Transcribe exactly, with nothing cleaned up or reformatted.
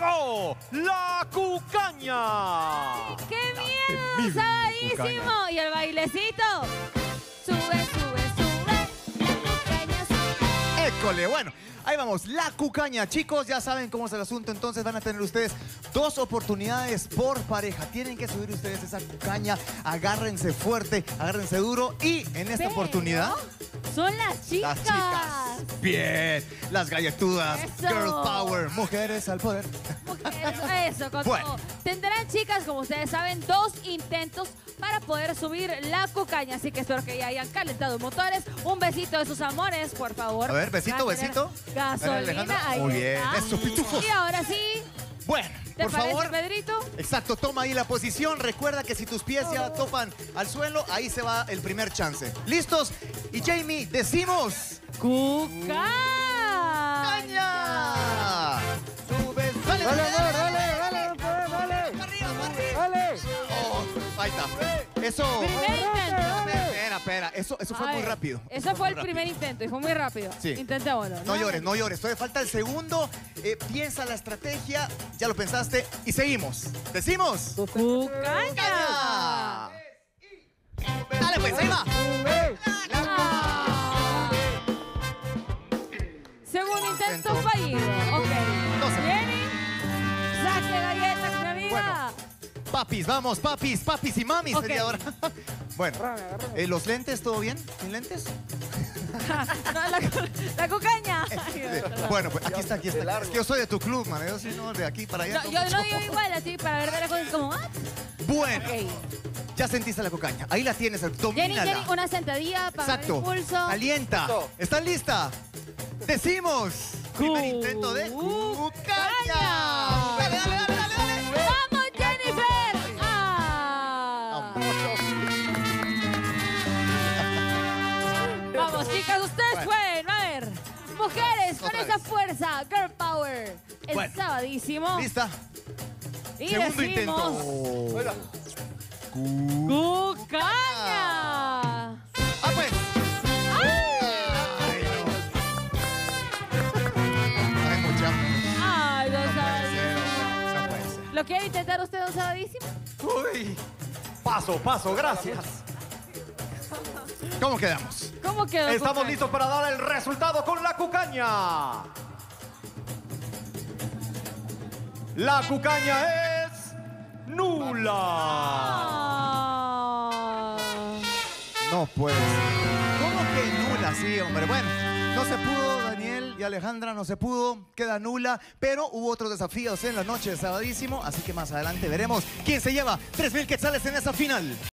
llegó la cucaña. ¡Qué miedo! ¡Sabadísimo! ¿Y el bailecito? Sube, sube, sube. La cucaña sube. École, bueno, ahí vamos, la cucaña. Chicos, ya saben cómo es el asunto, entonces van a tener ustedes dos oportunidades por pareja. Tienen que subir ustedes esa cucaña, agárrense fuerte, agárrense duro y en esta Pero oportunidad... son las chicas. Las chicas. Bien, las galletudas, Eso. girl power, mujeres al poder. Eso, eso, con Bueno. todo. Tendrán, chicas, como ustedes saben, dos intentos para poder subir la cucaña. Así que espero que ya hayan calentado motores. Un besito de sus amores, por favor. A ver, besito, Van a tener besito. Dale, Gasolina, Alejandra. ahí Muy bien, está. eso, pitufos. Y ahora sí, Bueno, ¿te por parece, favor. Pedrito? Exacto, toma ahí la posición. Recuerda que si tus pies ya topan al suelo, ahí se va el primer chance. ¿Listos? Y Jamie, decimos... ¡Cucaña! ¡Caña! ¡Sube! ¡Dale, Dale, dale, dale, dale! dale, dale, pues, dale. ¡Arriba, arriba! Dale. Oh, ahí está. Eso... Primer intento. Espera, espera. Eso, eso fue A muy ver, rápido. Eso fue muy el rápido. primer intento y fue muy rápido. Sí. Intentémoslo. No llores, no llores. Todavía falta el segundo. Eh, piensa la estrategia. Ya lo pensaste. Y seguimos. ¿Decimos? ¡Cucaña! ¡Caña! Dale, pues, ahí va. Sube. Ah. Segundo intento Intento. fallido. Ok. No se- Jenny, saque galletas, mi amiga. Bueno. Papis, vamos, papis, papis y mamis. Ok. Sería ahora. Bueno, Agárrame, agárrame. eh, ¿los lentes todo bien? ¿Sin lentes? No, la, la cucaña. Eh, bueno, pues aquí está, aquí De está. largo. Es que yo soy de tu club, man. Yo soy no, de aquí para allá. No, yo no digo igual, así para ver de lejos es como, ¿ah? Bueno, Ok. ya sentiste la cocaña. Ahí la tienes, Jenny, domínala. Jenny, una sentadilla para Exacto. el pulso. Calienta. Eso. ¿Estás lista? Decimos. Primer intento de cucaña. Dale, dale, dale, dale, dale. ¡Vamos, Jennifer! ¡Ah! Vamos, chicas, ustedes Bueno. pueden. A ver, mujeres, con Otra esa vez. fuerza, girl power. El Bueno. sabadísimo. ¿Lista? Y Segundo decimos, intento. Bueno, ¡cucaña! Ah, pues. Ay, no. Ay, mucha. ¡Ay, don No puede sabadísimo! ser. No puede ser. ¿Lo quiere intentar usted, don sabadísimo? Uy. Paso, paso, gracias. ¿Cómo quedamos? ¿Cómo quedó? Estamos cucaña? listos para dar el resultado con la cucaña. La cucaña es nula. Ah. No puede ser. ¿Cómo que nula? Sí, hombre. Bueno, no se pudo, Daniel y Alejandra, no se pudo. Queda nula, pero hubo otros desafíos en la noche de sabadísimo, así que más adelante veremos quién se lleva tres mil quetzales en esa final.